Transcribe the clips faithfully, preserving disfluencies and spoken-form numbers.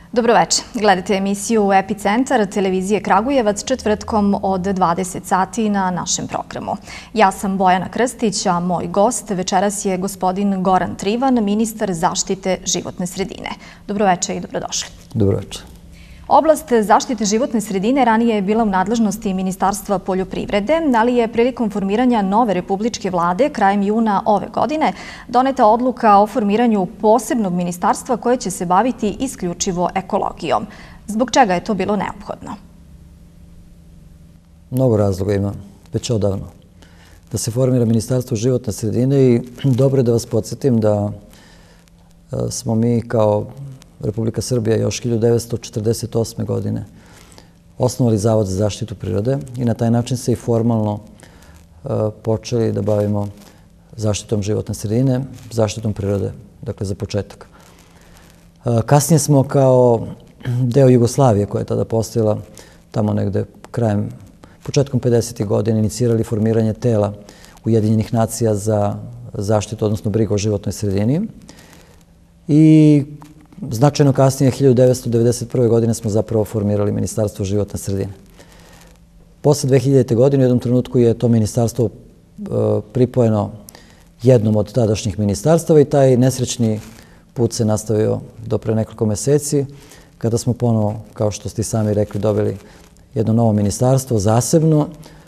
Dobroveče. Gledate emisiju Epicentar televizije Kragujevac četvrtkom od dvadeset sati na našem programu. Ja sam Bojana Krstić, a moj gost večeras je gospodin Goran Trivan, ministar zaštite životne sredine. Dobroveče i dobrodošli. Dobroveče. Oblast zaštite životne sredine ranije je bila u nadležnosti Ministarstva poljoprivrede, ali je prilikom formiranja nove republičke vlade krajem juna ove godine doneta odluka o formiranju posebnog ministarstva koje će se baviti isključivo ekologijom. Zbog čega je to bilo neophodno? Mnogo razloga ima, već odavno, da se formira Ministarstvo životne sredine i dobro je da vas podsjetim da smo mi kao Republika Srbija još hiljadu devetsto četrdeset osme. godine osnovali Zavod za zaštitu prirode i na taj način se i formalno počeli da bavimo zaštitom životne sredine, zaštitom prirode, dakle za početak. Kasnije smo kao deo Jugoslavije, koja je tada postojala tamo negde krajem, početkom pedesetih godina, inicirali formiranje tela Ujedinjenih nacija za zaštitu, odnosno brigu o životnoj sredini. I značajno kasnije, hiljadu devetsto devedeset prve. godine, smo zapravo formirali Ministarstvo životne sredine. Posle dve hiljadite. godine u jednom trenutku je to ministarstvo pripojeno jednom od tadašnjih ministarstava i taj nesrećni put se nastavio do pre nekoliko meseci, kada smo ponovo, kao što ste i sami rekli, dobili jedno novo ministarstvo, zasebno.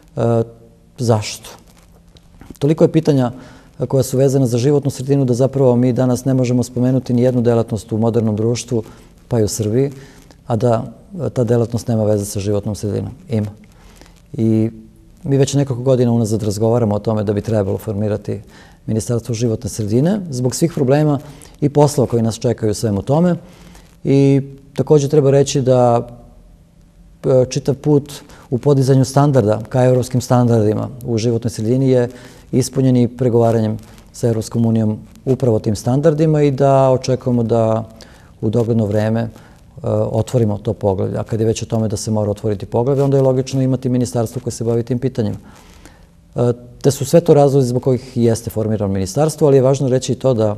Zašto? Toliko je pitanja koja su vezana za životnu sredinu da zapravo mi danas ne možemo spomenuti ni jednu delatnost u modernom društvu, pa i u Srbiji, a da ta delatnost nema veze sa životnom sredinom. Ima. I mi već nekoliko godina unazad razgovaramo o tome da bi trebalo formirati Ministarstvo životne sredine zbog svih problema i poslova koji nas čekaju u svemu tome. I također treba reći da čitav put u podizanju standarda ka evropskim standardima u životnoj sredini je ispunjen i pregovaranjem sa Evropskom unijom upravo tim standardima i da očekujemo da u dogledno vreme otvorimo to poglavlje. A kad je već o tome da se mora otvoriti poglavlje, onda je logično imati ministarstvo koje se bavi tim pitanjima. Te su sve to razlozi zbog kojih jeste formirano ministarstvo, ali je važno reći i to da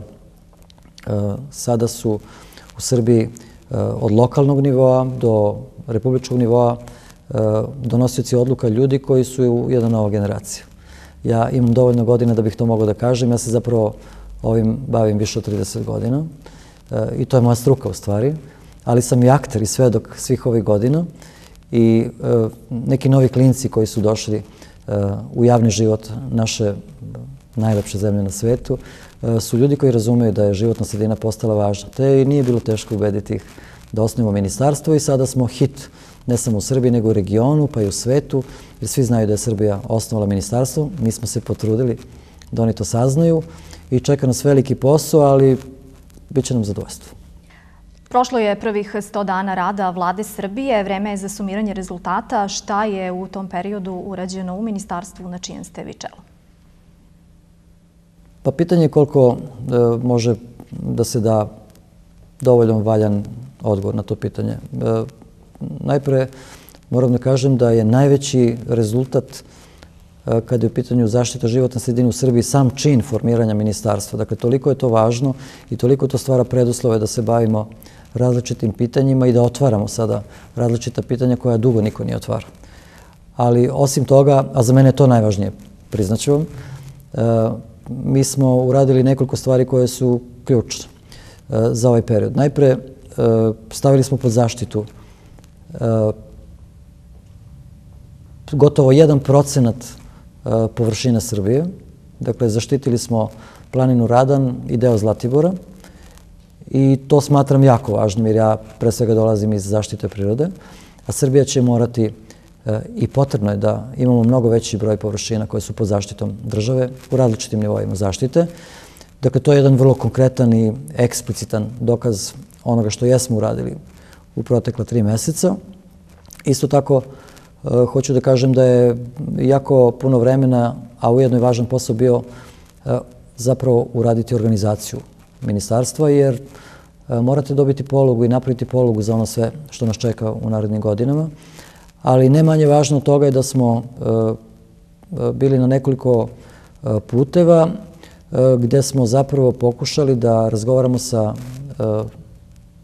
sada su u Srbiji od lokalnog nivoa do republičkog nivoa donosioci odluka ljudi koji su jedna nova generacija. Ja imam dovoljno godina da bih to mogao da kažem. Ja se zapravo ovim bavim više od trideset godina i to je moja struka u stvari, ali sam i akter i svedok svih ovih godina i neki novi klinci koji su došli u javni život naše najlepše zemlje na svetu su ljudi koji razumeju da je životna sredina postala važna. Te i nije bilo teško ubediti ih da osnujemo ministarstvo i sada smo hit ne samo u Srbiji, nego u regionu, pa i u svetu, jer svi znaju da je Srbija osnovala ministarstvo. Mi smo se potrudili da oni to saznaju i čeka nas veliki posao, ali bit će nam zadovoljstvo. Prošlo je prvih sto dana rada Vlade Srbije. Vreme je za sumiranje rezultata. Šta je u tom periodu urađeno u ministarstvu na čijem ste vi čelu? Pa pitanje je koliko može da se da dovoljno valjan odgovor na to pitanje. Najpre moram da kažem da je najveći rezultat kada je u pitanju zaštita životne sredine u Srbiji sam čin formiranja ministarstva. Dakle, toliko je to važno i toliko to stvara preduslove da se bavimo različitim pitanjima i da otvaramo sada različita pitanja koja dugo niko nije otvarao. Ali osim toga, a za mene je to najvažnije, priznaću vam, mi smo uradili nekoliko stvari koje su ključne za ovaj period. Najpre, stavili smo pod zaštitu gotovo jedan procenat površine Srbije. Dakle, zaštitili smo planinu Radan i deo Zlatibora i to smatram jako važnim jer ja pre svega dolazim iz zaštite prirode, a Srbija će morati i potrebno je da imamo mnogo veći broj površina koje su pod zaštitom države u različitim nivoima zaštite. Dakle, to je jedan vrlo konkretan i eksplicitan dokaz onoga što jesmo uradili u protekla tri meseca. Isto tako, hoću da kažem da je jako puno vremena, a ujedno je važan posao bio zapravo uraditi organizaciju ministarstva, jer morate dobiti polugu i napraviti polugu za ono sve što nas čeka u narednim godinama. Ali ne manje važno od toga je da smo bili na nekoliko puteva gde smo zapravo pokušali da razgovaramo sa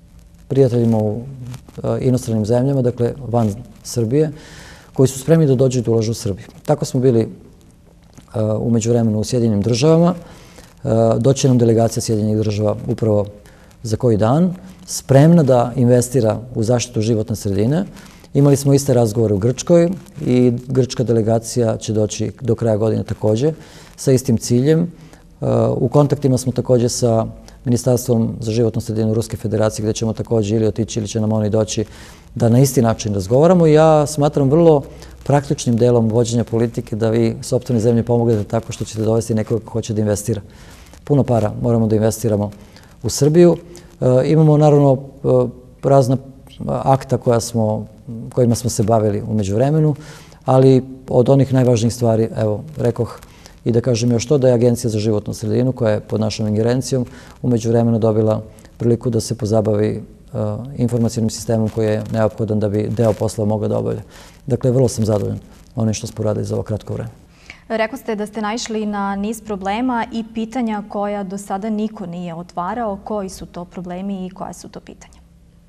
prijateljima u inostranim zemljama, dakle van Srbije, koji su spremni da dođu i da ulažu u Srbiju. Tako smo bili u međuvremenu u Sjedinjenim državama. Doći nam delegacija Sjedinjenih država upravo za koji dan, spremna da investira u zaštitu životne sredine. Imali smo iste razgovore u Grčkoj i grčka delegacija će doći do kraja godine takođe sa istim ciljem. U kontaktima smo takođe sa Ministarstvom za životnu sredinu Ruske federacije, gde ćemo takođe ili otići ili će nam oni doći da na isti način razgovaramo. Ja smatram vrlo praktičnim delom vođenja politike da vi sopstvene zemlje pomognete tako što ćete dovesti nekoga ko hoće da investira. Puno para moramo da investiramo u Srbiju. Imamo naravno razna akta koja smo, kojima smo se bavili u međuvremenu, ali od onih najvažnijih stvari, evo, rekoh i da kažem još to, da je Agencija za životnu sredinu, koja je pod našom ingerencijom, u međuvremenu dobila priliku da se pozabavi informacijnim sistemom koji je neophodan da bi deo posla mogao da obavlja. Dakle, vrlo sam zadovoljan onim što smo uradili za ovo kratko vreme. Rekli ste da ste naišli na niz problema i pitanja koja do sada niko nije otvarao. Koji su to problemi i koja su to pitanja?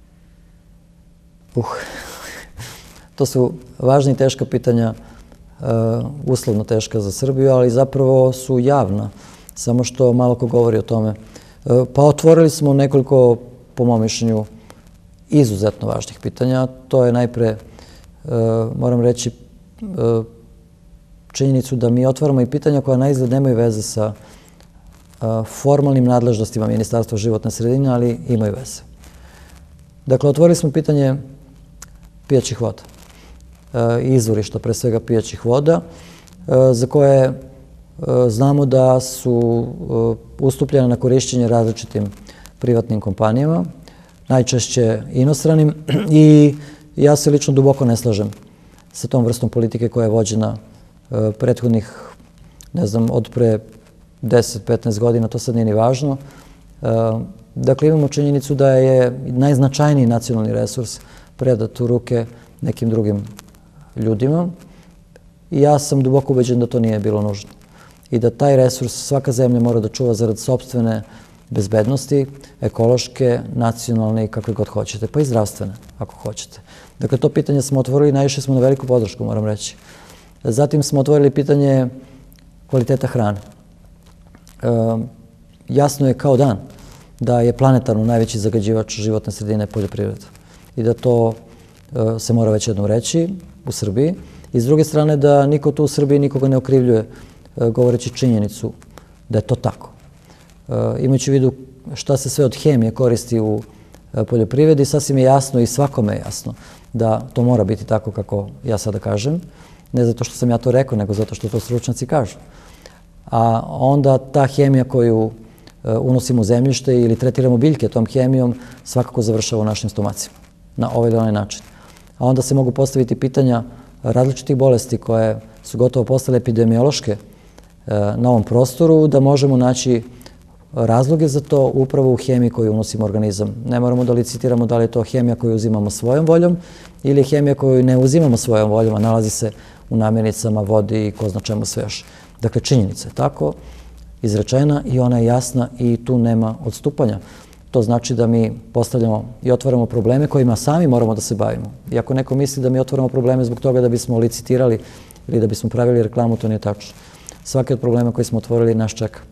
Uh, to su važna i teška pitanja, uslovno teška za Srbiju, ali zapravo su javna, samo što malo ko govori o tome. Pa otvorili smo nekoliko, po mom mišljenju, izuzetno važnih pitanja. To je najpre, moram reći, činjenicu da mi otvaramo i pitanja koja naizgled nemaju veze sa formalnim nadležnostima Ministarstva životne sredine, ali imaju veze. Dakle, otvorili smo pitanje pijaćih voda, izvorišta, pre svega pijaćih voda, za koje znamo da su ustupljene na korišćenje različitim privatnim kompanijama, najčešće inostranim, i ja se lično duboko ne slažem sa tom vrstom politike koja je vođena prethodnih, ne znam, od pre deset do petnaest godina, to sad nije ni važno. Dakle, imamo činjenicu da je najznačajniji nacionalni resurs predat u ruke nekim drugim ljudima i ja sam duboko ubeđen da to nije bilo nužno i da taj resurs svaka zemlja mora da čuva zarad sopstvene bezbednosti, ekološke, nacionalne i kakve god hoćete, pa i zdravstvene, ako hoćete. Dakle, to pitanje smo otvorili, naišli smo na veliku podršku, moram reći. Zatim smo otvorili pitanje kvaliteta hrane. Jasno je kao dan da je planetarno najveći zagađivač životne sredine poljoprivreda i da to se mora već jednom reći u Srbiji. I s druge strane da niko tu u Srbiji nikoga ne okrivljuje govoreći činjenicu da je to tako. Imajući u vidu šta se sve od hemije koristi u poljoprivredi, sasvim je jasno i svakome je jasno da to mora biti tako kako ja sada kažem. Ne zato što sam ja to rekao, nego zato što to stručnjaci kažu. A onda ta hemija koju unosimo u zemljište ili tretiramo biljke tom hemijom svakako završava u našim stomacima na ovaj ili onaj način. A onda se mogu postaviti pitanja različitih bolesti koje su gotovo postale epidemiološke na ovom prostoru, da možemo naći razloge za to upravo u hemiji koju unosimo u organizam. Ne moramo da licitiramo da li je to hemija koju uzimamo svojom voljom ili je hemija koju ne uzimamo svojom voljom, a nalazi se u namirnicama, vodi i ko zna čemu sve još. Dakle, činjenica je tako izrečena i ona je jasna i tu nema odstupanja. To znači da mi postavljamo i otvaramo probleme kojima sami moramo da se bavimo. I ako neko misli da mi otvaramo probleme zbog toga da bismo licitirali ili da bismo pravili reklamu, to nije tačno. Svaki od problema koji smo otvorili nas čeka.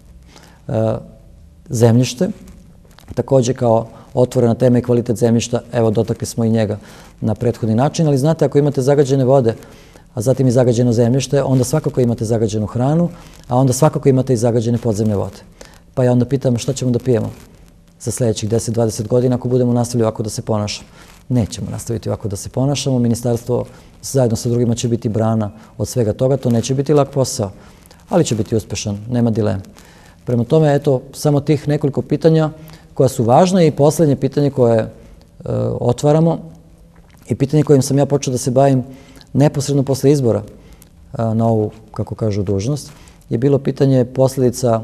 Zemljište, takođe kao otvorena tema i kvalitet zemljišta, evo dotakli smo i njega na prethodni način, ali znate, ako imate zagađene vode, a zatim i zagađeno zemljište, onda svakako imate zagađenu hranu, a onda svakako imate i zagađene podzemne vode. Pa ja onda pitam šta ćemo da pijemo za sledećih deset do dvadeset godina ako budemo nastavili ovako da se ponašamo. Nećemo nastaviti ovako da se ponašamo. Ministarstvo zajedno sa drugima će biti brana od svega toga. To neće biti lak posao, ali će biti uspešan, nema dileme. Prema tome, eto, samo tih nekoliko pitanja koja su važna i poslednje pitanje koje otvaramo i pitanje kojim sam ja počeo da se bavim neposredno posle izbora na ovu, kako kažu, dužnost, je bilo pitanje posledica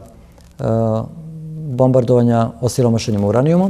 bombardovanja osiromašenim uranijumom.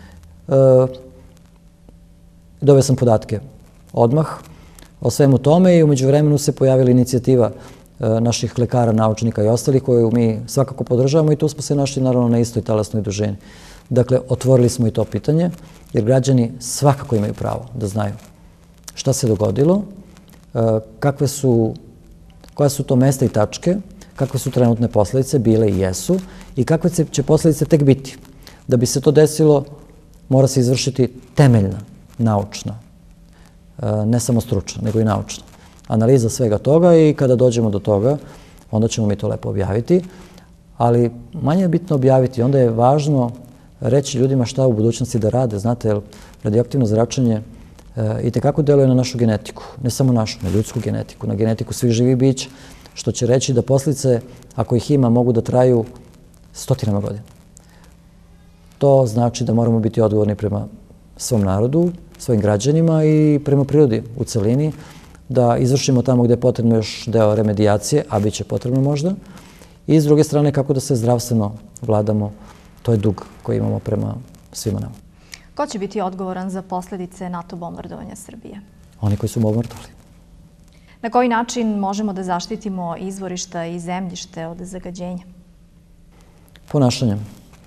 Dobio sam podatke odmah o svemu tome i umeđu vremenu se pojavila inicijativa naših lekara, naučnika i ostalih koju mi svakako podržavamo i tu smo se našli naravno na istoj talasnoj dužini. Dakle, otvorili smo i to pitanje, jer građani svakako imaju pravo da znaju šta se dogodilo, kakve su, koja su to mesta i tačke, kakve su trenutne posledice, bile i jesu, i kakve će posledice tek biti. Da bi se to desilo, mora se izvršiti temeljna, naučna, ne samo stručna, nego i naučna analiza svega toga, i kada dođemo do toga, onda ćemo mi to lepo objaviti, ali manje je bitno objaviti, onda je važno reći ljudima šta u budućnosti da rade. Znate, jer radioaktivno zračenje i tekako deluje na našu genetiku, ne samo našu, na ljudsku genetiku, na genetiku svih živih bića, što će reći da posljedice, ako ih ima, mogu da traju stotinama godina. To znači da moramo biti odgovorni prema svom narodu, svojim građanima i prema prirodi u celini, da izvršimo tamo gde je potrebno još deo remedijacije, a bit će potrebno možda, i s druge strane kako da se zdravstveno vladamo. To je dug koji imamo prema svima nama. Ko će biti odgovoran za posljedice NATO bombardovanja Srbije? Oni koji su bombardovali. Na koji način možemo da zaštitimo izvorišta i zemljište od zagađenja? Ponašanjem.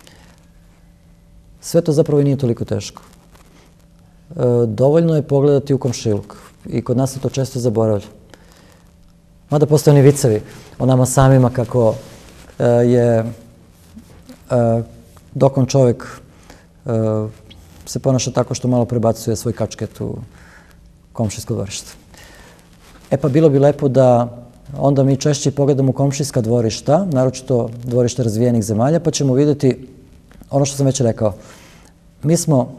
Sve to zapravo i nije toliko teško. Dovoljno je pogledati u komšiluk i kod nas se to često zaboravlja. Mada postoje oni vicevi o nama samima kako je dokon čovjek se ponaša tako što malo prebacuje svoj kačket u komšijsko dvorište. E pa bilo bi lepo da onda mi češće pogledamo komšijska dvorišta, naročito dvorište razvijenih zemalja, pa ćemo vidjeti ono što sam već rekao. Mi smo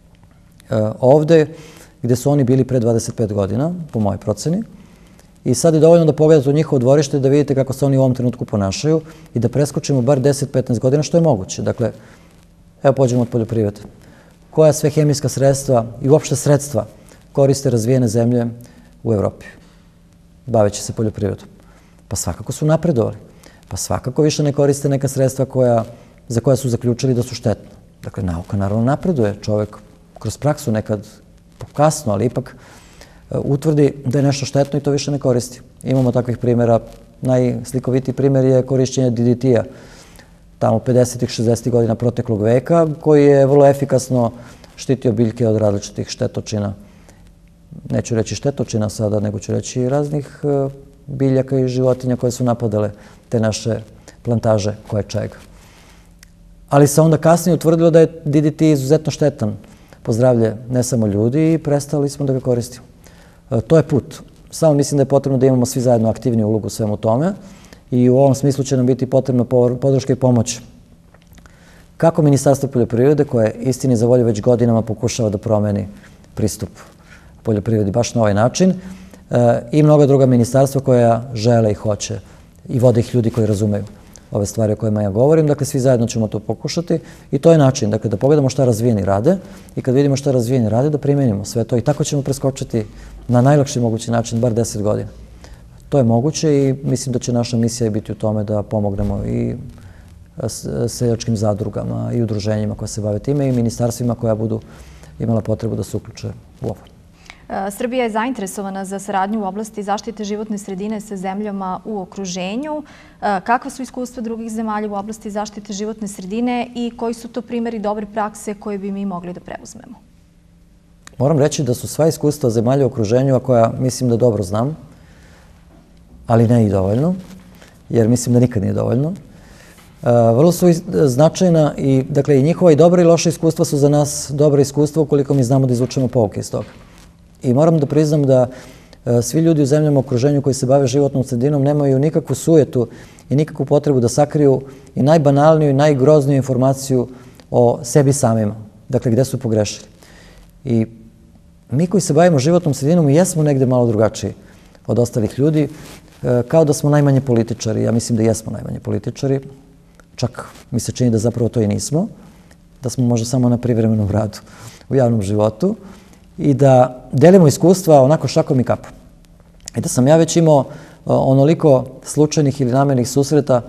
ovde gde su oni bili pre dvadeset pet godina, po mojoj proceni, i sad je dovoljno da pogledate u njihovo dvorište i da vidite kako se oni u ovom trenutku ponašaju i da preskočimo bar deset do petnaest godina, što je moguće. Dakle, evo pođemo od poljoprivrede. Koja sve hemijska sredstva i uopšte sredstva koriste razvijene zemlje u Evropi, baveći se poljoprivredom? Pa svakako su napredovali. Pa svakako više ne koriste neka sredstva koja, za koja su zaključili da su štetna. Dakle, nauka naravno napreduje. Čovjek kroz praksu nekad kasno, ali ipak utvrdi da je nešto štetno i to više ne koristi. Imamo takvih primjera. Najslikovitiji primjer je korišćenje D D T-a tamo pedesetih, šezdesetih godina proteklog veka, koji je vrlo efikasno štitio biljke od različitih štetočina. Neću reći štetočina sada, nego ću reći raznih biljaka i životinja koje su napadale te naše plantaže koje čega. Ali se onda kasnije utvrdilo da je D D T izuzetno štetan po zdravlje ne samo ljudi i prestali smo da ga koristimo. To je put. Samo mislim da je potrebno da imamo svi zajedno aktivniju ulogu u svemu tome i u ovom smislu će nam biti potrebna podrška i pomoć. Kako Ministarstvo poljoprivrede, koje istini za volju već godinama pokušava da promeni pristup poljoprivredi baš na ovaj način, i mnoga druga ministarstva koja žele i hoće i vode ih ljudi koji razumeju ove stvari o kojima ja govorim. Dakle, svi zajedno ćemo to pokušati i to je način. Dakle, da pogledamo šta razvijeni rade i kad vidimo šta razvijeni rade, da primenimo sve to i tako ćemo preskočiti na najlakši mogući način, bar deset godina. To je moguće i mislim da će naša misija biti u tome da pomognemo i seljačkim zadrugama i udruženjima koja se bave time i ministarstvima koja budu imala potrebu da se uključe u ovo. Srbija je zainteresovana za saradnju u oblasti zaštite životne sredine sa zemljama u okruženju. Kakva su iskustva drugih zemalja u oblasti zaštite životne sredine i koji su to primjeri dobre prakse koje bi mi mogli da preuzmemo? Moram reći da su sva iskustva zemalja u okruženju, a koja mislim da dobro znam, ali ne i dovoljno, jer mislim da nikad nije dovoljno, vrlo su značajna i, dakle, i njihova i dobra i loša iskustva su za nas dobra iskustva ukoliko mi znamo da izvučemo pouke iz toga. I moram da priznam da svi ljudi u zemljama u okruženju koji se bave životnom sredinom nemaju nikakvu sujetu i nikakvu potrebu da sakriju i najbanalniju i najgrozniju informaciju o sebi samima. Dakle, gde su pogrešili. I mi koji se bavimo životnom sredinom i jesmo negde malo drugačiji od ostalih ljudi, kao da smo najmanje političari. Ja mislim da jesmo najmanje političari. Čak mi se čini da zapravo to i nismo. Da smo možda samo na privremenom radu u javnom životu. I da delimo iskustva onako šakom i kapom. I da sam ja već imao onoliko slučajnih ili namernih susreta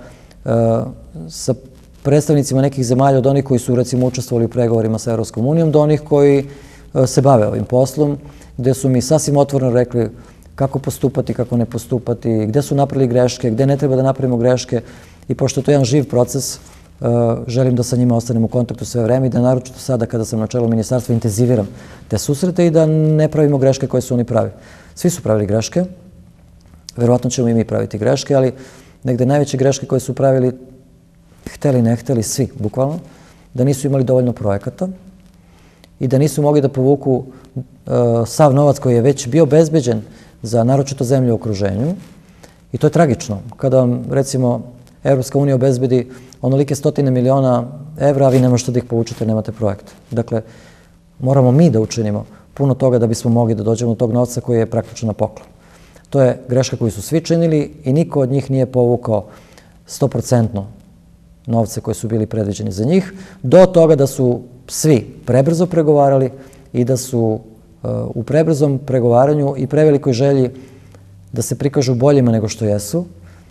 sa predstavnicima nekih zemalja od onih koji su recimo učestvovali u pregovorima sa Evropskom unijom do onih koji se bave ovim poslom, gde su mi sasvim otvoreno rekli kako postupati, kako ne postupati, gde su napravili greške, gde ne treba da napravimo greške. I pošto je to jedan živ proces, želim da sa njima ostanem u kontaktu sve vreme i da naročito sada kada sam na čelu ministarstva intenziviram te susrete i da ne pravimo greške koje su oni pravi. Svi su pravili greške, verovatno ćemo i mi praviti greške, ali negde najveće greške koje su pravili, hteli ne hteli, svi, bukvalno, da nisu imali dovoljno projekata i da nisu mogli da povuku sav novac koji je već bio bezbeđen za naročito zemlje u okruženju. I to je tragično. Kada vam, recimo, Evropska unija obezbedi onolike stotine miliona evra, a vi ne možete da ih povučete, nemate projekte. Dakle, moramo mi da učinimo puno toga da bismo mogli da dođemo do tog novca koji je praktično na poklon. To je greška koju su svi činili i niko od njih nije povukao sto procentno novce koji su bili predviđeni za njih, do toga da su svi prebrzo pregovarali i da su u prebrzom pregovaranju i prevelikoj želji da se prikažu boljima nego što jesu,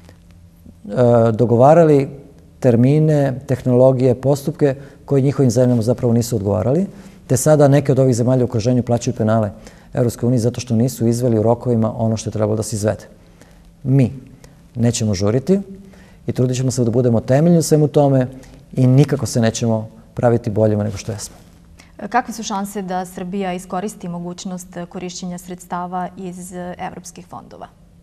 dogovarali termine, tehnologije, postupke koji njihovim zemljama zapravo nisu odgovarali, te sada neke od ovih zemalja u okruženju plaćaju penale Evropskoj uniji zato što nisu izveli u rokovima ono što je trebalo da se izvede. Mi nećemo žuriti i trudit ćemo se da budemo temeljni u svemu tome i nikako se nećemo praviti boljima nego što jesmo. Kakve su šanse da Srbija iskoristi mogućnost korišćenja sredstava iz evropskih fondova?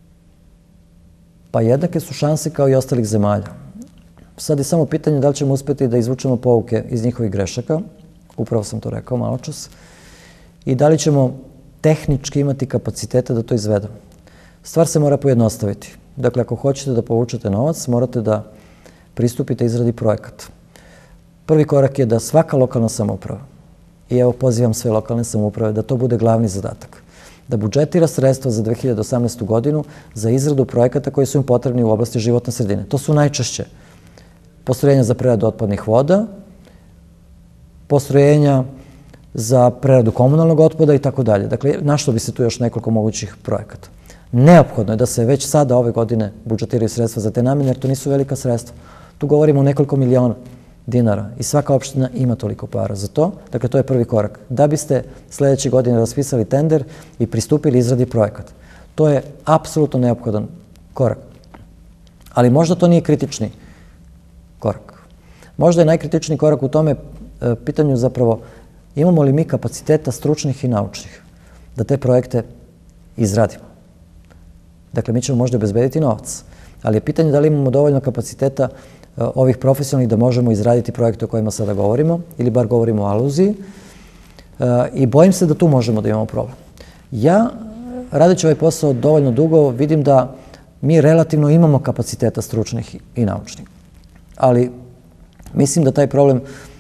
Pa jednake su šanse kao i ostalih zemalja. Sad je samo pitanje da li ćemo uspeti da izvučemo pouke iz njihovih grešaka, upravo sam to rekao malo čas, i da li ćemo tehnički imati kapaciteta da to izvedemo. Stvar se mora pojednostaviti. Dakle, ako hoćete da povučete novac, morate da pristupite izradi projekata. Prvi korak je da svaka lokalna samouprava, i evo pozivam sve lokalne samouprave, da to bude glavni zadatak, da budžetira sredstva za dve hiljade osamnaestu godinu za izradu projekata koji su im potrebni u oblasti životne sredine. To su najčešće postrojenja za preradu otpadnih voda, postrojenja za preradu komunalnog otpada i tako dalje. Dakle, našlo bi se tu još nekoliko mogućih projekata. Neophodno je da se već sada ove godine budžetiraju sredstva za te namene, jer to nisu velika sredstva. Tu govorimo o nekoliko miliona dinara i svaka opština ima toliko para za to. Dakle, to je prvi korak. Da biste sledeće godine raspisali tender i pristupili izradi projekata. To je apsolutno neophodan korak. Ali možda to nije kritični korak. Možda je najkritičniji korak u tome pitanju zapravo imamo li mi kapaciteta stručnih i naučnih da te projekte izradimo. Dakle, mi ćemo možda obezbediti novac, ali je pitanje da li imamo dovoljno kapaciteta ovih profesionalnih da možemo izraditi projekte o kojima sada govorimo, ili bar govorimo o aluziji, i bojim se da tu možemo da imamo problem. Ja, radeći ovaj posao dovoljno dugo, vidim da mi relativno imamo kapaciteta stručnih i naučnih, ali mislim da taj problem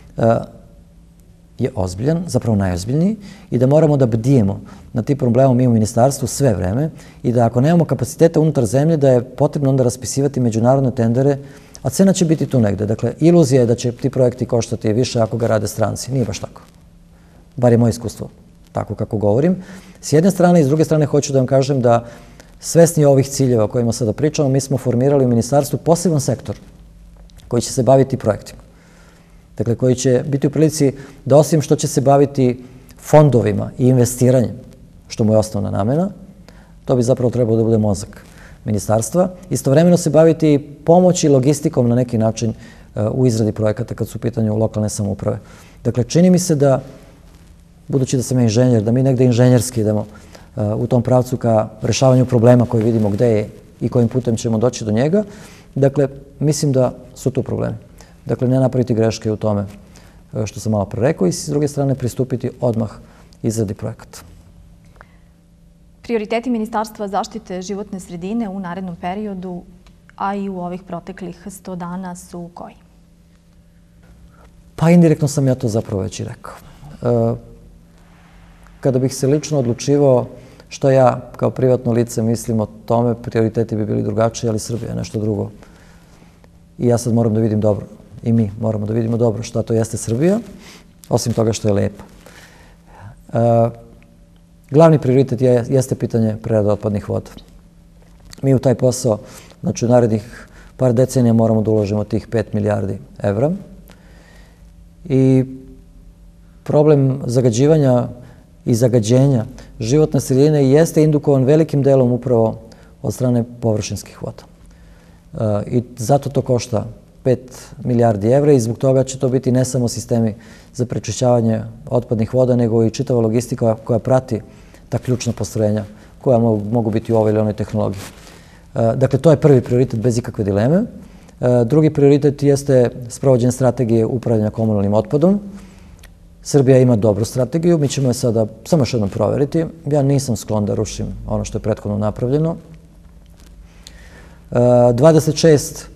je ozbiljan, zapravo najozbiljniji, i da moramo da bdijemo na tim problemom mi u ministarstvu sve vreme i da ako nemamo kapaciteta unutar zemlje, da je potrebno onda raspisivati međunarodne tendere, a cena će biti tu negde. Dakle, iluzija je da će ti projekti koštati više ako ga rade stranci. Nije baš tako. Bar je moje iskustvo tako kako govorim. S jedne strane i s druge strane hoću da vam kažem da svesni ovih ciljeva o kojima sada pričamo, mi smo formirali u ministarstvu poseban sektor koji će se baviti projektima. Dakle, koji će biti u prilici da osim što će se baviti fondovima i investiranjem, što mu je osnovna namena, to bi zapravo trebalo da bude mozak ministarstva, istovremeno se baviti pomoći logistikom na neki način u izradi projekata kad su u pitanju lokalne samouprave. Dakle, čini mi se da, budući da sam inženjer, da mi negde inženjerski idemo u tom pravcu ka rešavanju problema koji vidimo gde je i kojim putem ćemo doći do njega. Dakle, mislim da su tu problemi. Dakle, ne napraviti greške u tome što sam malo pre rekao i s druge strane pristupiti odmah izradi projekata. Prioriteti Ministarstva zaštite životne sredine u narednom periodu, a i u ovih proteklih sto dana su koji? Pa indirektno sam ja to zapravo već i rekao. Kada bih se lično odlučivao što ja kao privatno lice mislim o tome, prioriteti bi bili drugačiji, ali Srbija je nešto drugo. I ja sad moram da vidim dobro, i mi moramo da vidimo dobro šta to jeste Srbija, osim toga što je lepa. Glavni prioritet jeste pitanje prerade otpadnih voda. Mi u taj posao, znači u narednih par decenija moramo da uložimo tih pet milijardi evra. I problem zagađivanja i zagađenja životne sredine jeste indukovan velikim delom upravo od strane površinskih voda. I zato to košta pet milijardi evra i zbog toga će to biti ne samo sistemi za prečišćavanje otpadnih voda, nego i čitava logistika koja prati ta ključna postrojenja koja mogu biti u ovoj ili onoj tehnologiji. Dakle, to je prvi prioritet bez ikakve dileme. Drugi prioritet jeste sprovođenje strategije upravljanja komunalnim otpadom. Srbija ima dobru strategiju, mi ćemo je sada samo još jednom proveriti. Ja nisam sklon da rušim ono što je prethodno napravljeno. dvadeset šest,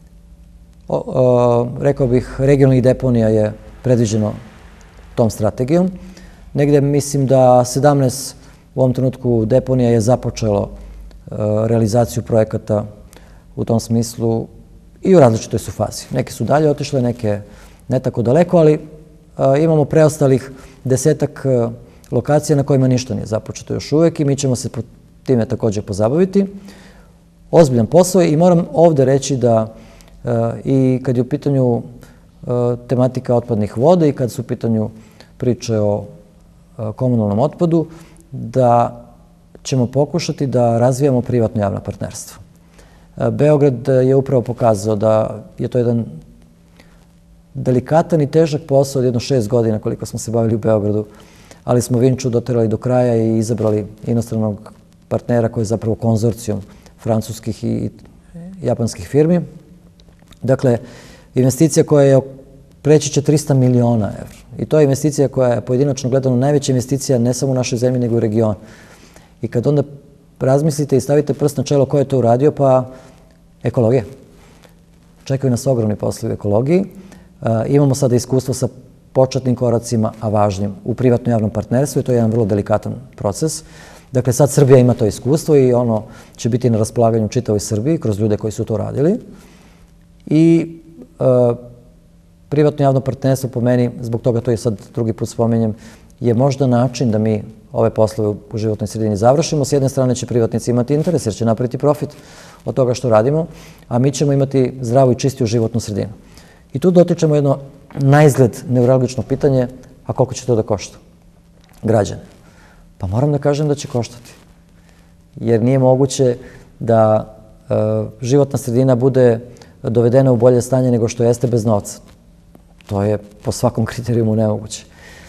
rekao bih, regionalnih deponija je predviđeno tom strategijom. Negde mislim da sedamnaest u ovom trenutku deponija je započelo realizaciju projekata u tom smislu i u različitoj su fazi. Neke su dalje otišle, neke ne tako daleko, ali imamo preostalih desetak lokacija na kojima ništa nije započeto još uvek i mi ćemo se time također pozabaviti. Ozbiljan posao i moram ovde reći da i kad je u pitanju tematika otpadnih voda i kad su u pitanju priče o komunalnom otpadu, da ćemo pokušati da razvijamo privatno-javno partnerstvo. Beograd je upravo pokazao da je to jedan delikatan i težak posao od jedno šest godina koliko smo se bavili u Beogradu, ali smo Vinču doterali do kraja i izabrali inostranog partnera koji je zapravo konzorcijum francuskih i japanskih firmi. Dakle, investicija koja je preći će trista miliona evra. I to je investicija koja je pojedinačno gledano najveća investicija ne samo u našoj zemlji nego u regionu. I kad onda razmislite i stavite prst na čelo ko je to uradio, pa ekologija. Čekaju nas ogromni poslovi u ekologiji. Imamo sada iskustvo sa početnim koracima, a važnim, u privatno-javnom partnerstvu i to je jedan vrlo delikatan proces. Dakle, sad Srbija ima to iskustvo i ono će biti na raspolaganju čitavoj Srbiji kroz ljude koji su to radili. I privatno-javno partnerstvo po meni, zbog toga to je sad drugi put spominjem, je možda način da mi ove poslove u životnoj sredini završimo. S jedne strane će privatnici imati interes jer će napraviti profit od toga što radimo, a mi ćemo imati zdravu i čistiju životnu sredinu. I tu dotičemo jedno naizgled neuralgično pitanje, a koliko će to da košta? Građane. Pa moram da kažem da će koštati. Jer nije moguće da životna sredina bude dovedena u bolje stanje nego što jeste bez novca. To je po svakom kriterijumu nemoguće.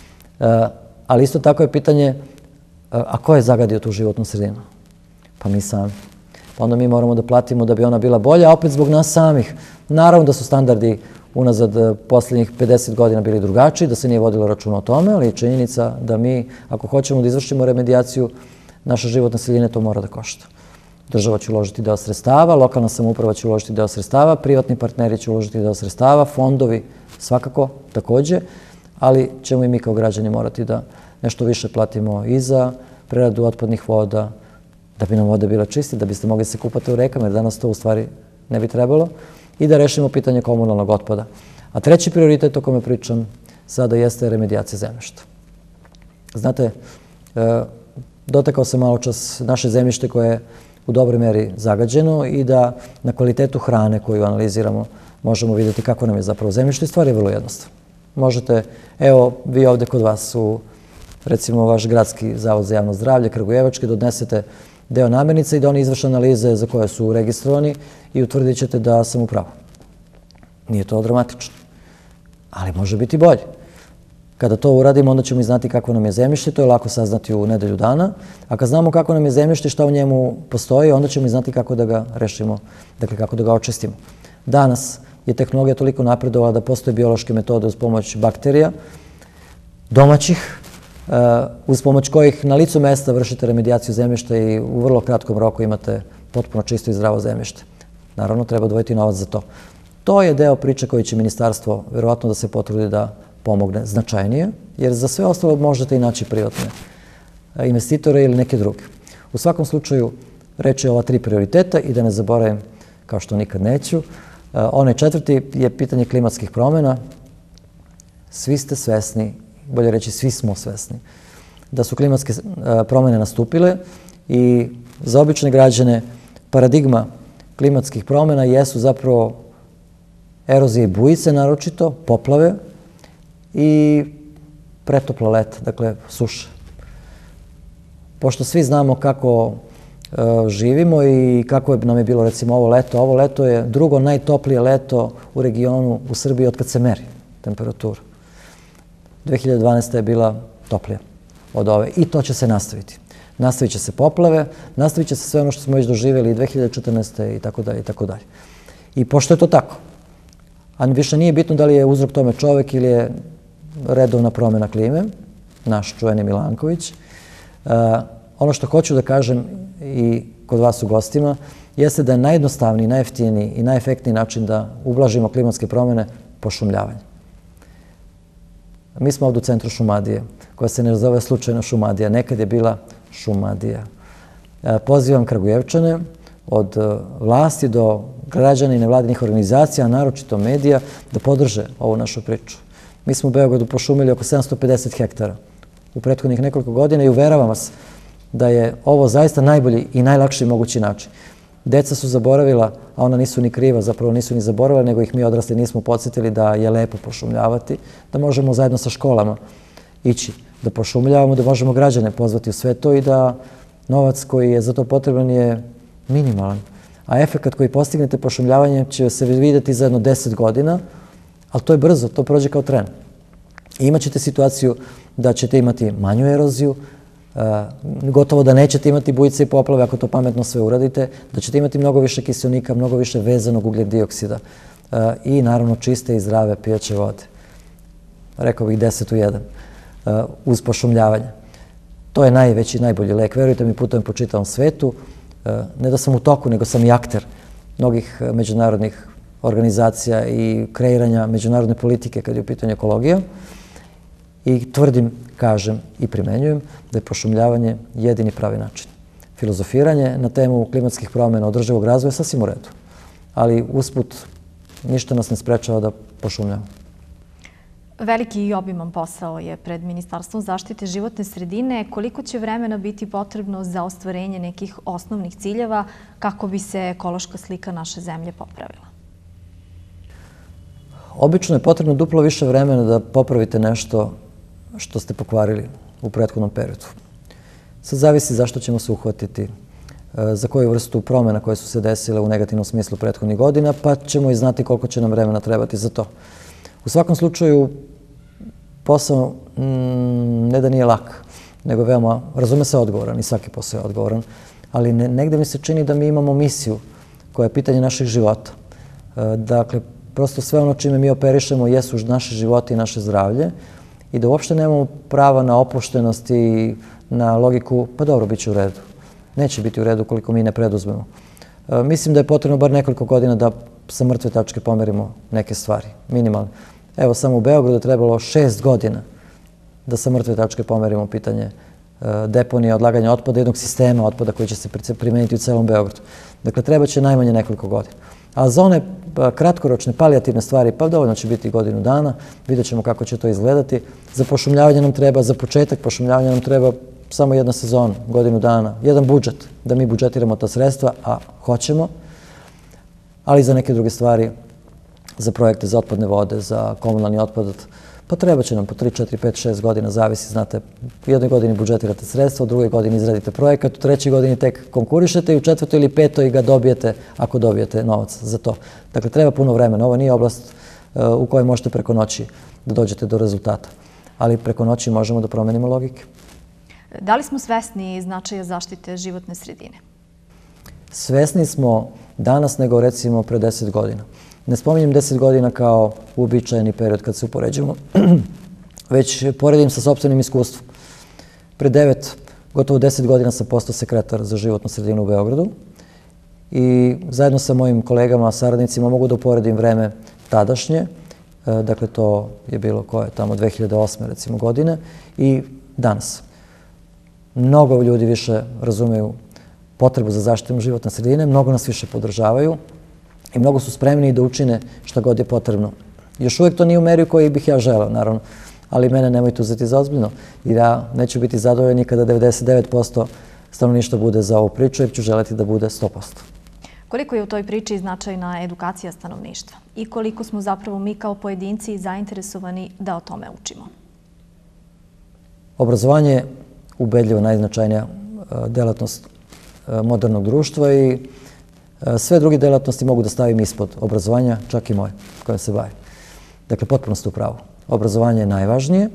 Ali isto tako je pitanje, a ko je zagadio tu životnu sredinu? Pa mi sami. Pa onda mi moramo da platimo da bi ona bila bolja, a opet zbog nas samih. Naravno da su standardi unazad posljednjih pedeset godina bili drugačiji, da se nije vodilo računa o tome, ali je činjenica da mi, ako hoćemo da izvršimo remedijaciju naše životne sredine, to mora da košta. Država će uložiti deo sredstava, lokalna samouprava će uložiti deo sredstava, privatni partneri će uložiti deo sredstava, fondovi svakako takođe, ali ćemo i mi kao građani morati da nešto više platimo i za preradu otpadnih voda, da bi nam voda bila čista, da biste mogli se kupati u rekama, jer danas to u stvari ne bi trebalo, i da rešimo pitanje komunalnog otpada. A treći prioritet o kome pričam sada jeste remedijacija zemljišta. Znate, dotakao se malo čas naše zemljište koje je u dobroj meri zagađeno i da na kvalitetu hrane koju analiziramo možemo vidjeti kako nam je zapravo zemljište i stvar je vrlo jednostavna. Možete, evo, vi ovde kod vas u, recimo, vaš gradski zavod za javno zdravlje, Kragujevački, odnesete deo namirnica i da oni izvrše analize za koje su registrovani i utvrdit ćete da sam u pravu. Nije to dramatično, ali može biti bolje. Kada to uradimo, onda ćemo i znati kako nam je zemljište, to je lako saznati u nedelju dana, a kad znamo kako nam je zemljište i šta u njemu postoji, onda ćemo i znati kako da ga rešimo, dakle kako da ga očistimo. Danas je tehnologija toliko napredovala da postoje biološke metode uz pomoć bakterija, domaćih, uz pomoć kojih na licu mesta vršite remedijaciju zemljišta i u vrlo kratkom roku imate potpuno čisto i zdravo zemljište. Naravno, treba odvojiti novac za to. To je deo priče koji će ministarstvo verovatno da se potrudi da pomogne značajnije, jer za sve ostalo možete i naći privatne investitore ili neke druge. U svakom slučaju, reč je o ova tri prioriteta i da ne zaboravim, kao što nikad neću, onaj četvrti je pitanje klimatskih promjena. Svi ste svesni, bolje reći svi smo svesni, da su klimatske promjene nastupile i za obične građane paradigma klimatskih promjena jesu zapravo erozije i bujice, naročito poplave i pretopla leta, dakle suše. Pošto svi znamo kako živimo i kako nam je bilo recimo ovo leto. Ovo leto je drugo najtoplije leto u regionu u Srbiji od kad se meri temperatura. dve hiljade dvanaesta. je bila toplija od ove i to će se nastaviti. Nastavit će se poplave, nastavit će se sve ono što smo već doživjeli i dve hiljade četrnaeste. i tako dalje i tako dalje. I pošto je to tako, a više nije bitno da li je uzrok tome čovek ili je redovna promjena klime, naš čuveni Milanković, ono što hoću da kažem i kod vas u gostima jeste da je najjednostavniji, najjeftiniji i najefektniji način da ublažimo klimatske promjene pošumljavanje. Mi smo ovdje u centru Šumadije, koja se ne zove slučajno Šumadija, nekad je bila Šumadija. Pozivam Kragujevčane od vlasti do građana i nevladinih organizacija, a naročito medija, da podrže ovu našu priču. Mi smo u Beogradu pošumili oko sedamsto pedeset hektara u prethodnih nekoliko godina i uveravam vas da je ovo zaista najbolji i najlakši mogući način. Deca su zaboravila, a ona nisu ni kriva, zapravo nisu ni zaboravila, nego ih mi odrasli nismo podsjetili da je lepo pošumljavati, da možemo zajedno sa školama ići da pošumljavamo, da možemo građane pozvati u sve to i da novac koji je za to potreban je minimalan. A efekt koji postignete pošumljavanjem će se vidjeti za jedno deset godina, ali to je brzo, to prođe kao tren. I imat ćete situaciju da ćete imati manju eroziju, gotovo da nećete imati bujice i poplave ako to pametno sve uradite, da ćete imati mnogo više kiselnika, mnogo više vezanog ugljen dioksida i naravno čiste i zdrave pijaće vode. Rekao bih deset u jedan uz pošumljavanje. To je najveći, najbolji lek. Verujte mi, putujem po čitavom svetu. Ne da sam u toku, nego sam i akter mnogih međunarodnih organizacija i kreiranja međunarodne politike kad je u pitanju ekologija. I tvrdim, kažem i primenjujem da je pošumljavanje jedini pravi način. Filozofiranje na temu klimatskih promjena, održivog razvoja je sasvim u redu. Ali usput ništa nas ne sprečava da pošumljamo. Veliki i obiman posao je pred Ministarstvom zaštite životne sredine. Koliko će vremena biti potrebno za ostvarenje nekih osnovnih ciljeva kako bi se ekološka slika naše zemlje popravila? Obično je potrebno duplo više vremena da popravite nešto što ste pokvarili u prethodnom periodu. Sad zavisi zašto ćemo se uhvatiti, za koju vrstu promjena koje su se desile u negativnom smislu prethodnih godina, pa ćemo i znati koliko će nam vremena trebati za to. U svakom slučaju, posao ne da nije lak, nego veoma, razume se, odgovoran i svaki posao je odgovoran, ali negde mi se čini da mi imamo misiju koja je pitanje naših života. Dakle, prosto sve ono čime mi operišemo jesu naše živote i naše zdravlje i da uopšte nemamo prava na opuštenost i na logiku, pa dobro, bit će u redu. Neće biti u redu koliko mi ne preduzmemo. Mislim da je potrebno bar nekoliko godina da sa mrtve tačke pomerimo neke stvari, minimalne. Evo, samo u Beogradu je trebalo šest godina da sa mrtve tačke pomerimo pitanje deponija, odlaganja otpada, jednog sistema otpada koji će se primeniti u celom Beogradu. Dakle, treba će najmanje nekoliko godina. A za one kratkoročne, palijativne stvari, pa dovoljno će biti godinu dana, vidjet ćemo kako će to izgledati. Za pošumljavanje nam treba, za početak pošumljavanja nam treba samo jedna sezona, godinu dana, jedan budžet, da mi budžetiramo ta sredstva, a hoćemo, ali za neke druge stvari, za projekte za otpadne vode, za komunalni otpad, pa treba će nam po tri, četiri, pet, šest godina, zavisi, znate, u jednoj godini budžetirate sredstva, u drugoj godini izradite projekat, u trećoj godini tek konkurišete i u četvrtoj ili petoj ga dobijete ako dobijete novac za to. Dakle, treba puno vremena. Ovo nije oblast u kojoj možete preko noći da dođete do rezultata, ali preko noći možemo da promenimo logike. Da li smo svesni značaja zaštite životne sredine? Svesni smo danas nego recimo pre deset godina. Ne spominjem deset godina kao uobičajeni period kad se upoređujemo, već poredim sa sopstvenim iskustvom. Pre devet, gotovo deset godina sam postao sekretar za životnu sredinu u Beogradu i zajedno sa mojim kolegama, saradnicima mogu da uporedim vreme tadašnje, dakle to je bilo koje tamo dve hiljade osme recimo godine i danas. Mnogo ljudi više razumeju potrebu za zaštitom životne sredine, mnogo nas više podržavaju i mnogo su spremni da učine šta god je potrebno. Još uvijek to nije u meri u kojoj bih ja želeo, naravno, ali mene nemojte uzeti za ozbiljno, jer ja neću biti zadovoljan kada devedeset devet posto stanovništva bude za ovu priču, jer ću želeti da bude sto posto. Koliko je u toj priči značajna edukacija stanovništva i koliko smo zapravo mi kao pojedinci zainteresovani da o tome učimo? Obrazovanje je ubedljivo najznačajnija delatnost modernog društva i sve druge delatnosti mogu da stavim ispod obrazovanja, čak i moje, kojim se bavim. Dakle, potpuno ste u pravu. Obrazovanje je najvažnije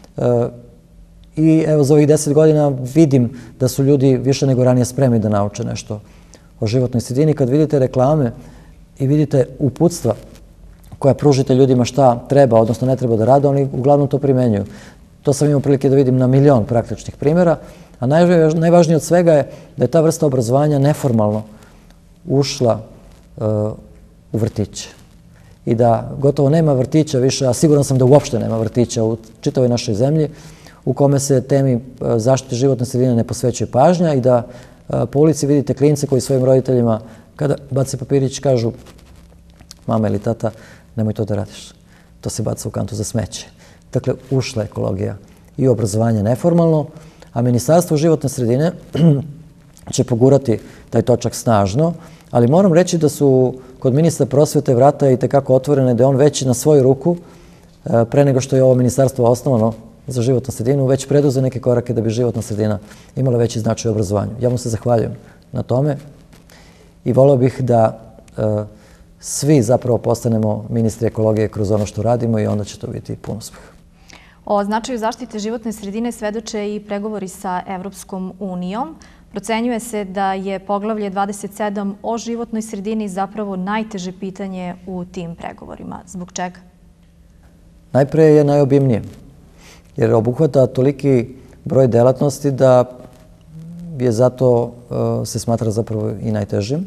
i evo za ovih deset godina vidim da su ljudi više nego ranije spremni da nauče nešto o životnoj sredini. Kad vidite reklame i vidite uputstva koja pružite ljudima šta treba, odnosno ne treba da rade, oni uglavnom to primenjuju. To sam imao prilike da vidim na milion praktičnih primjera, a najvažnije od svega je da je ta vrsta obrazovanja neformalno ušla u vrtiće. I da gotovo nema vrtića više, a siguran sam da uopšte nema vrtića u čitavoj našoj zemlji, u kome se temi zaštite životne sredine ne posvećuje pažnja i da po ulici vidite klince koji svojim roditeljima, kada bace papirić, kažu: mama ili tata, nemoj to da radiš. To se baca u kantu za smeće. Dakle, ušla ekologija i obrazovanje neformalno, a Ministarstvo životne sredine će pogurati taj točak snažno, ali moram reći da su kod ministra prosvete vrata i tekako otvorene, da je on već na svoju ruku, pre nego što je ovo ministarstvo osnovano za životnu sredinu, već preduzeo neke korake da bi životna sredina imala veći značaj u obrazovanju. Ja mu se zahvaljujem na tome i voleo bih da svi zapravo postanemo ministri ekologije kroz ono što radimo i onda će to biti pun uspeh. O značaju zaštite životne sredine svedoče i pregovori sa Evropskom unijom. Procenjuje se da je poglavlje dvadeset sedam o životnoj sredini zapravo najteže pitanje u tim pregovorima. Zbog čega? Najpre je najobimnije, jer obuhvata toliki broj delatnosti da je zato se smatra zapravo i najtežim,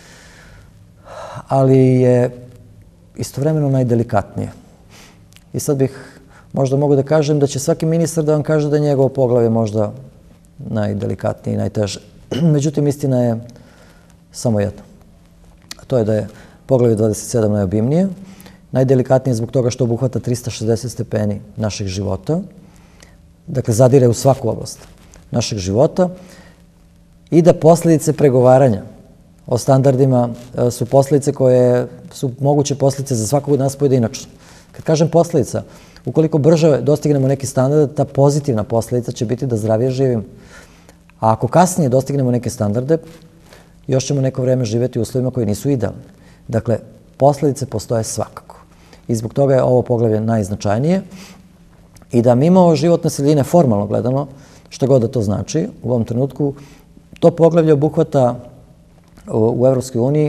ali je istovremeno najdelikatnije. I sad bih možda mogu da kažem da će svaki ministar da vam kaže da je njegovo poglavlje možda najdelikatnije i najteže. Međutim, istina je samo jedna. A to je da je poglavlje dvadeset sedam najobimnije, najdelikatnije zbog toga što obuhvata trista šezdeset stepeni našeg života, dakle zadire u svaku oblast našeg života i da posljedice pregovaranja o standardima su posljedice koje su moguće posljedice za svakog od nas pojedinačno. Kad kažem posljedica, ukoliko brže dostignemo neki standard, ta pozitivna posljedica će biti da zdravije živimo. A ako kasnije dostignemo neke standarde, još ćemo neko vreme živjeti u uslovima koji nisu idealni. Dakle, posljedice postoje svakako. I zbog toga je ovo poglavlje najznačajnije. I da mimo životne sredine, formalno gledano, što god da to znači, u ovom trenutku, to poglavlje obuhvata u Evropskoj uniji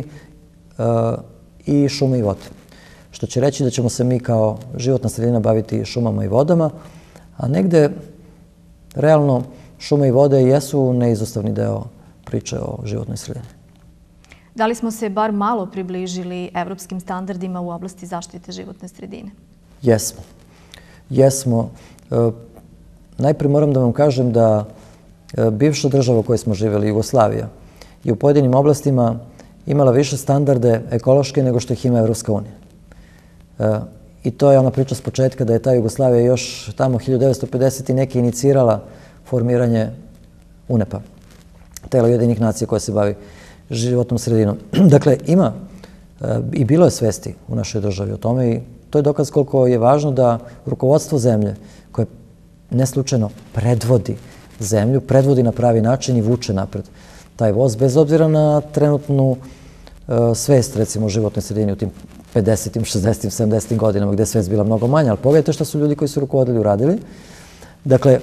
i šume i vode. Što će reći da ćemo se mi kao životna sredina baviti šumama i vodama, a negde realno šume i vode jesu neizostavni deo priče o životnoj sredini. Da li smo se bar malo približili evropskim standardima u oblasti zaštite životne sredine? Jesmo. Jesmo. Najprije moram da vam kažem da bivša država u kojoj smo živjeli, Jugoslavija, je u pojedinim oblastima imala više standarde ekološke nego što ih ima Evropska unija. I to je ona priča s početka da je ta Jugoslavija još tamo hiljadu devetsto pedeset i neke inicirala formiranje U N E P-a, tela Ujedinjenih nacija koja se bavi životnom sredinom. Dakle, ima i bilo je svesti u našoj državi o tome i to je dokaz koliko je važno da rukovodstvo zemlje, koje neslučajno predvodi zemlju, predvodi na pravi način i vuče napred taj voz, bez obzira na trenutnu svest, recimo, o životnoj sredini u tim pedesetim, šezdesetim, sedamdesetim godinama gde je svest bila mnogo manja, ali pogledajte šta su ljudi koji su rukovodili uradili. Dakle,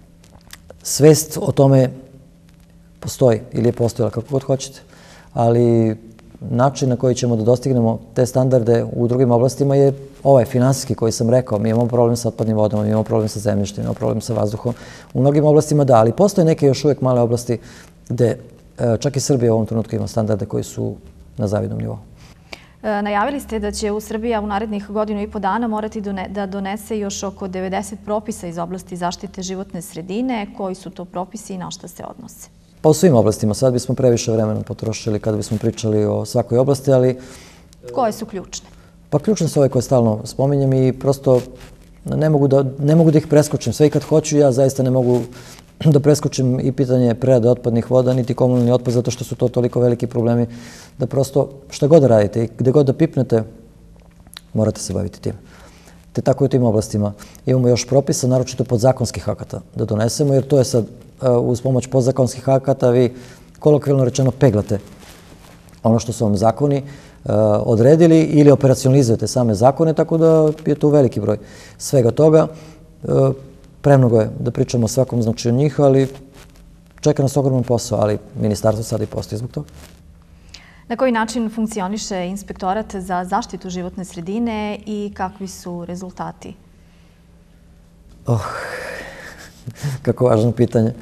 svest o tome postoji ili je postojala, kako god hoćete, ali način na koji ćemo da dostignemo te standarde u drugim oblastima je ovaj finansijski koji sam rekao. Mi imamo problem sa otpadnim vodama, mi imamo problem sa zemljištem, imamo problem sa vazduhom. U mnogim oblastima da, ali postoje neke još uvijek male oblasti gde čak i Srbija u ovom trenutku ima standarde koji su na zavidnom nivou. Najavili ste da će u Srbija u narednih godinu i po dana morati da donese još oko devedeset propisa iz oblasti zaštite životne sredine. Koji su to propisi i na šta se odnose? Pa u svim oblastima. Sad bismo previše vremena potrošili kada bismo pričali o svakoj oblasti, ali... Koje su ključne? Pa ključne su ove koje stalno spominjem i prosto ne mogu da, ne mogu da ih preskočim. Sve i kad hoću, ja zaista ne mogu da preskočim i pitanje prerade otpadnih voda, niti komunalni otpad, zato što su to toliko veliki problemi da prosto šta god da radite i gde god da pipnete, morate se baviti tim. Te tako i u tim oblastima. Imamo još propisa, naročito podzakonskih akata da donesemo, jer to je sad uz pomoć podzakonskih akata vi kolokvijalno rečeno peglate ono što su vam zakoni odredili ili operacionalizujete same zakone, tako da je tu veliki broj svega toga. Premnogo je da pričamo o svakom značaju njih, ali čeka nas ogroman posao, ali ministarstvo sada i postoji zbog toga. Na koji način funkcioniše Inspektorat za zaštitu životne sredine i kakvi su rezultati? Oh, kako važno pitanje.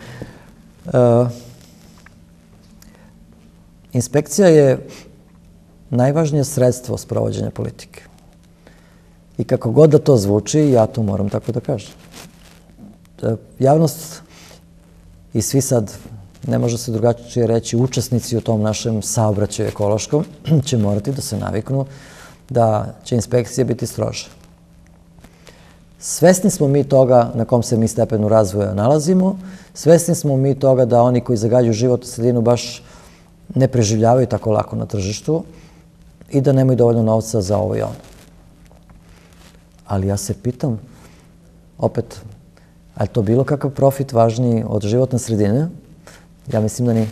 Inspekcija je najvažnije sredstvo sprovođenja politike. I kako god da to zvuči, ja to moram tako da kažem. Javnost i svi sad, ne može se drugačije reći, učesnici u tom našem saobraćaju ekološkom, će morati da se naviknu da će inspekcija biti stroža. Svesni smo mi toga na kom se mi stepenu razvoja nalazimo, svesni smo mi toga da oni koji zagađuju životnu sredinu baš ne preživljavaju tako lako na tržištu i da nemaju dovoljno novca za ovo i ono. Ali ja se pitam, opet, ali to bilo kakav profit važniji od životne sredine? Ja mislim da nije.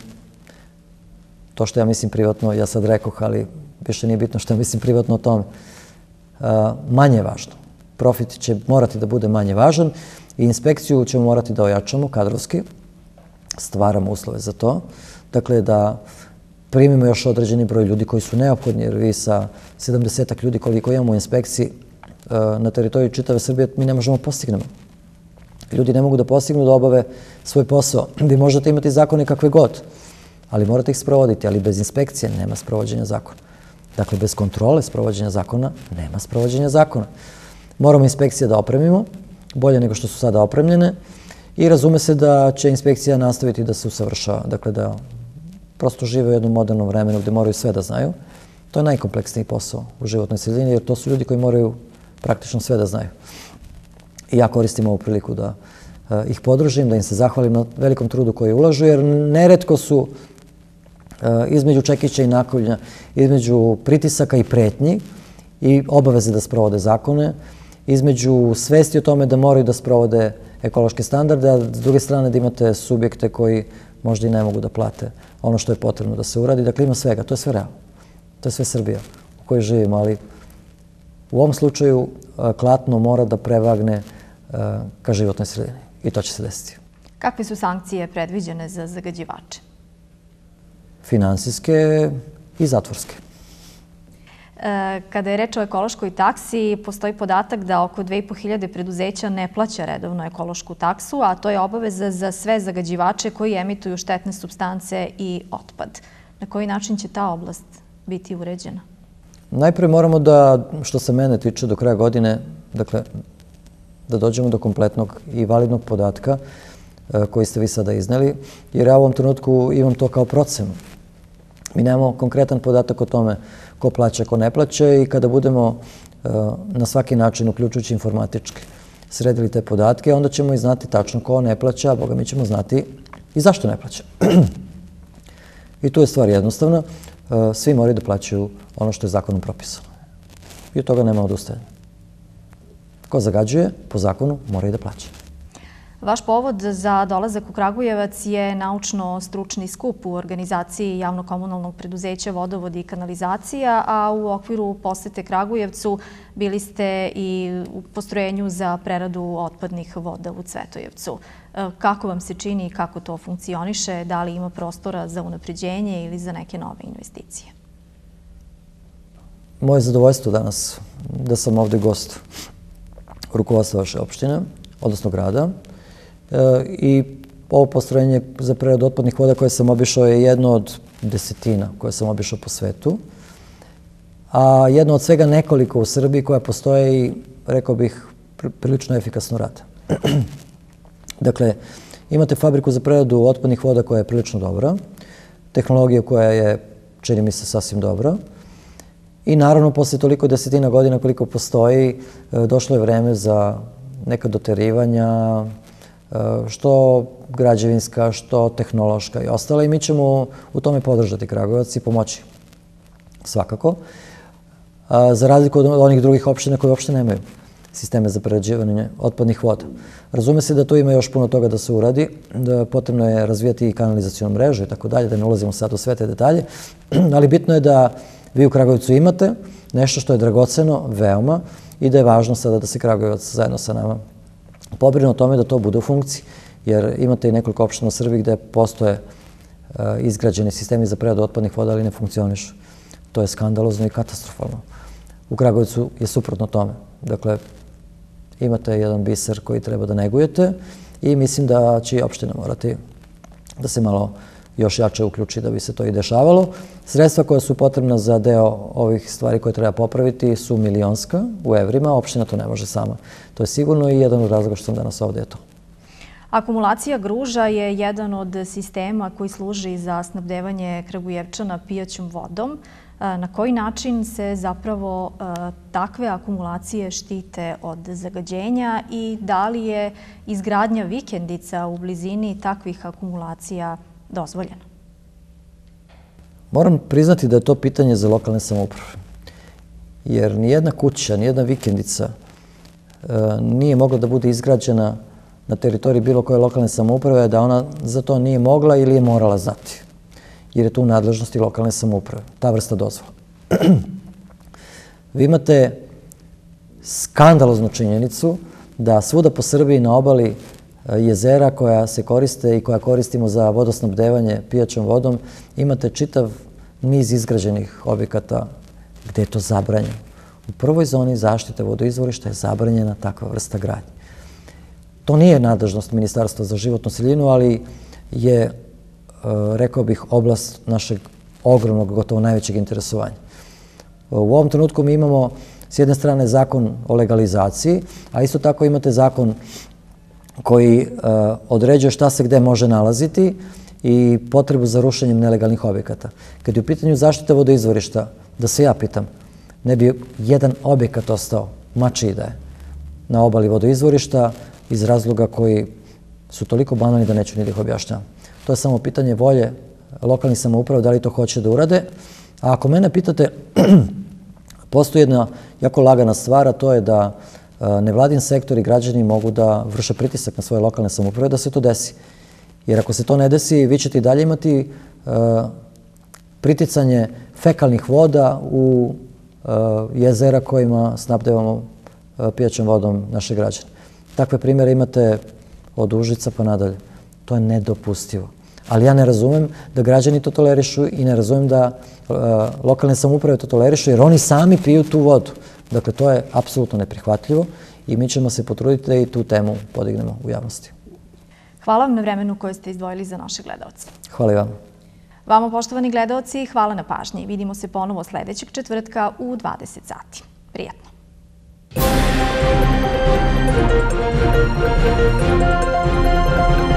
To što ja mislim privatno, ja sad rekoh, ali više nije bitno što ja mislim privatno o tome. Manje je važno. Profit će morati da bude manje važan i inspekciju ćemo morati da ojačamo kadrovski, stvaramo uslove za to. Dakle, da primimo još određeni broj ljudi koji su neophodni, jer vi sa sedamdesetak ljudi koliko imamo u inspekciji na teritoriji čitave Srbije, mi ne možemo postignemo. Ljudi ne mogu da postignu da obave svoj posao. Vi možete imati zakone kakve god, ali morate ih sprovoditi, ali bez inspekcije nema sprovođenja zakona. Dakle, bez kontrole sprovođenja zakona nema sprovođenja zakona. Moramo inspekcije da opremimo, bolje nego što su sada opremljene, i razume se da će inspekcija nastaviti da se usavršava. Dakle, da prosto žive u jednom modernom vremenu gde moraju sve da znaju. To je najkompleksniji posao u životnoj sredini, jer to su ljudi koji moraju praktično sve da znaju. I ja koristim ovu priliku da ih podržim, da im se zahvalim na velikom trudu koji ulažu, jer neretko su između čekića i nakovlja, između pritisaka i pretnji i obaveze da sprovode zakone, između svesti o tome da moraju da sprovode ekološke standarde, a s druge strane da imate subjekte koji možda i ne mogu da plate ono što je potrebno da se uradi. Dakle, ima svega. To je sve realno. To je sve Srbija u kojoj živimo, ali u ovom slučaju klatno mora da prevagne ka životnoj sredini i to će se desiti. Kakve su sankcije predviđene za zagađivače? Finansijske i zatvorske. Kada je reč o ekološkoj taksi, postoji podatak da oko dve i po hiljade preduzeća ne plaća redovno ekološku taksu, a to je obaveza za sve zagađivače koji emituju štetne supstance i otpad. Na koji način će ta oblast biti uređena? Najpre moramo da, što se mene tiče, do kraja godine, dakle, da dođemo do kompletnog i validnog podatka koji ste vi sada izneli, jer ja u ovom trenutku imam to kao procenu. Mi nemamo konkretan podatak o tome ko plaća, ko ne plaća, i kada budemo na svaki način, uključujući informatički, sredili te podatke, onda ćemo i znati tačno ko ne plaća, a Boga mi ćemo znati i zašto ne plaća. I tu je stvar jednostavna. Svi moraju da plaćaju ono što je zakonom propisano. I od toga nema odustajanja. Ko zagađuje, po zakonu, mora i da plaća. Vaš povod za dolazak u Kragujevac je naučno-stručni skup u organizaciji javno-komunalnog preduzeća Vodovod i kanalizacija, a u okviru posete Kragujevcu bili ste i u postrojenju za preradu otpadnih voda u Cvetojevcu. Kako vam se čini i kako to funkcioniše? Da li ima prostora za unapređenje ili za neke nove investicije? Moje zadovoljstvo danas da sam ovde gost rukovodstva vaše opštine, odnosno grada, i ovo postrojenje za preradu otpadnih voda koje sam obišao je jedno od desetina koje sam obišao po svetu, a jedno od svega nekoliko u Srbiji koja postoje i, rekao bih, prilično efikasno rade. Dakle, imate fabriku za preradu otpadnih voda koja je prilično dobra, tehnologija koja je, čini mi se, sasvim dobra, i naravno, posle toliko desetina godina koliko postoji, došlo je vreme za neka doterivanja, što građevinska, što tehnološka i ostala, i mi ćemo u tome podržati Kragujevac i pomoći svakako, za razliku od onih drugih opština koje uopšte nemaju sisteme za prerađivanje otpadnih voda. Razume se da tu ima još puno toga da se uradi, da potrebno je razvijati i kanalizacijonu mrežu i tako dalje, da ne ulazimo sad u sve te detalje, ali bitno je da vi u Kragujevcu imate nešto što je dragoceno, veoma, i da je važno sada da se Kragujevac zajedno sa nama pobrine o tome da to bude u funkciji. Jer imate i nekoliko opština u Srbiji gde postoje izgrađeni sistemi za preradu otpadnih voda, ali ne funkcionišu. To je skandalozno i katastrofalno. U Kragujevcu je suprotno tome. Dakle, imate jedan biser koji treba da negujete i mislim da će i opština morati da se malo još jače uključi da bi se to i dešavalo. Sredstva koja su potrebna za deo ovih stvari koje treba popraviti su milionska u evrima, opština to ne može sama. To je sigurno i jedan od razloga što sam danas ovdje je to. Akumulacija Gruža je jedan od sistema koji služi za snabdevanje Kragujevčana pijaćom vodom. Na koji način se zapravo takve akumulacije štite od zagađenja i da li je izgradnja vikendica u blizini takvih akumulacija dozvoljena? Moram priznati da je to pitanje za lokalne samouprave. Jer nijedna kuća, nijedna vikendica nije mogla da bude izgrađena na teritoriji bilo koje lokalne samouprave, da ona za to nije mogla ili je morala znati. Jer je to u nadležnosti lokalne samouprave, ta vrsta dozvola. Vi imate skandaloznu činjenicu da svuda po Srbiji na obali jezera koja se koriste i koja koristimo za vodosnabdevanje pijaćom vodom, imate čitav niz izgrađenih objekata gde je to zabranjeno. U prvoj zoni zaštite vodoizvorišta je zabranjena takva vrsta gradnje. To nije nadležnost Ministarstva za životnu sredinu, ali je, rekao bih, oblast našeg ogromnog, gotovo najvećeg interesovanja. U ovom trenutku mi imamo s jedne strane zakon o legalizaciji, a isto tako imate zakon koji određuje šta se gde može nalaziti i potrebu za rušenjem nelegalnih objekata. Kad je u pitanju zaštite vodoizvorišta, da se ja pitam, ne bi jedan objekat ostao, ma čiji da je, na obali vodoizvorišta iz razloga koji su toliko banalni da neću ni da ih objašnjavam. To je samo pitanje volje lokalnih samouprava da li to hoće da urade. A ako mene pitate, postoji jedna jako lagana stvar, a to je da nevladin sektor i građani mogu da vrše pritisak na svoje lokalne samouprave da se to desi. Jer ako se to ne desi, vi ćete i dalje imati priticanje fekalnih voda u jezera kojima snabdevamo pijaćom vodom naše građane. Takve primjere imate od Užica pa nadalje. To je nedopustivo. Ali ja ne razumem da građani to tolerišu i ne razumem da lokalne samouprave to tolerišu, jer oni sami piju tu vodu. Dakle, to je apsolutno neprihvatljivo i mi ćemo se potruditi da i tu temu podignemo u javnosti. Hvala vam na vremenu koje ste izdvojili za naše gledalce. Hvala i vam. Vama, poštovani gledalci, hvala na pažnji. Vidimo se ponovo sljedećeg četvrtka u dvadeset sati. Prijatno. Thank you.